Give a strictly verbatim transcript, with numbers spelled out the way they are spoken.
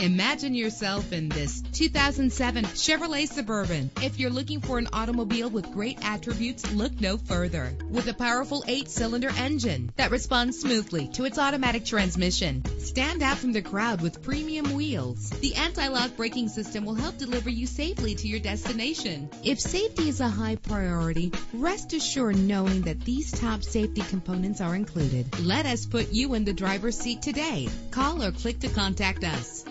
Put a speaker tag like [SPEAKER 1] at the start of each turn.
[SPEAKER 1] Imagine yourself in this two thousand seven Chevrolet Suburban. If you're looking for an automobile with great attributes, look no further. With a powerful eight-cylinder engine that responds smoothly to its automatic transmission, stand out from the crowd with premium wheels. The anti-lock braking system will help deliver you safely to your destination. If safety is a high priority, rest assured knowing that these top safety components are included. Let us put you in the driver's seat today. Call or click to contact us.